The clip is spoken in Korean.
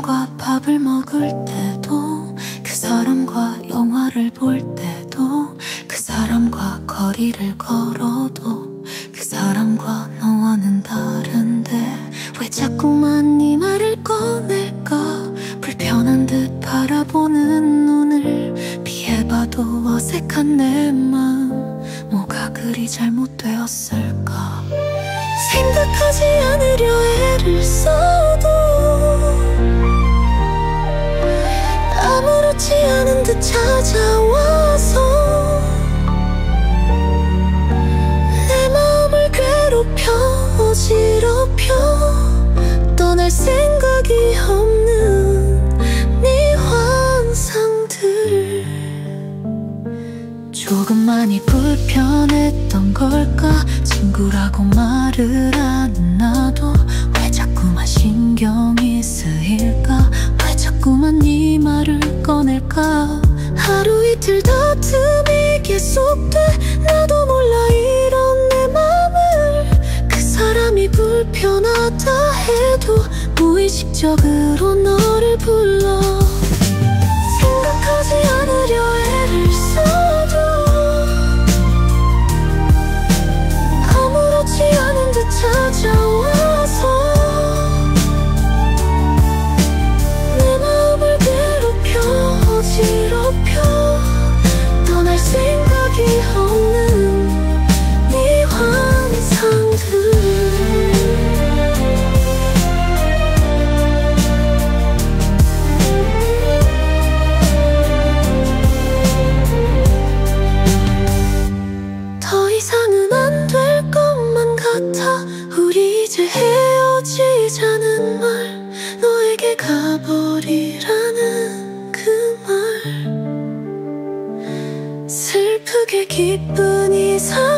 사람과 밥을 먹을 때도, 그 사람과 영화를 볼 때도, 그 사람과 거리를 걸어도, 그 사람과 너와는 다른데 왜 자꾸만 이 말을 꺼낼까? 불편한 듯 바라보는 눈을 피해봐도 어색한 내 마음, 뭐가 그리 잘못되었을까? 생각하지 않으려 애를 써도 아무렇지 않은 듯 찾아와서 내 마음을 괴롭혀 어지럽혀 떠날 생각이 없는 네 환상들. 조금 많이 불편했던 걸까? 친구라고 말을 안 나도 왜 자꾸만 신경이 쓰일까? 왜 자꾸만 네 말을 꺼낼까? 하루 이틀 다툼이 계속돼. 나도 몰라 이런 내 맘을. 그 사람이 불편하다 해도 무의식적으로 너를 불러. 생각하지 않으려 애를 써도 아무렇지 않은 듯 찾아와서 내 마음을 괴롭혀 어지럽혀 떠날 생각이 없는 네 환상들. 더 이상은 안 될 것만 같아. 우리 이제 헤어지자는 말, 너에게 가버리라는 그 말, 슬프게 기쁜 이상